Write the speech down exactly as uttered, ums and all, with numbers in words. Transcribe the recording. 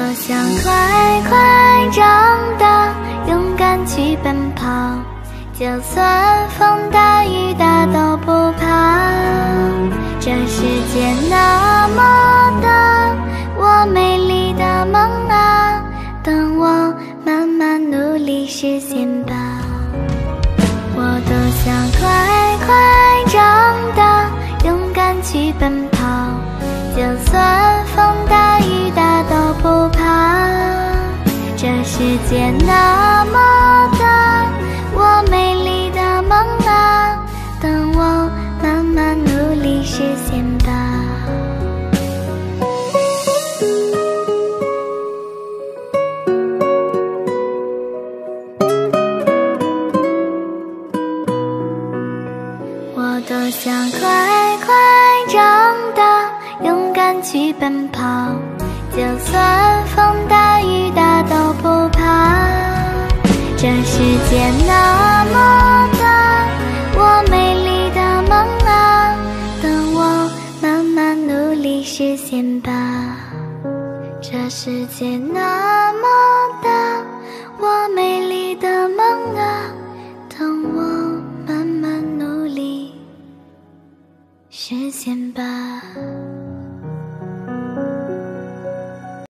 想快快长大，勇敢去奔跑，就算风大雨大都不怕。这世界那么大，我美丽的梦啊，等我慢慢努力实现吧。我多想快快长大，勇敢去奔跑，就算风大雨大都不怕。这世界那么大，我美丽的梦啊，等我慢慢努力实现吧。我多想快快长大，勇敢去奔跑，就算风大雨大都不怕。这世界那么大，我美丽的梦啊，等我慢慢努力实现吧。这世界那么大，我美丽的梦啊，等我慢慢努力实现吧。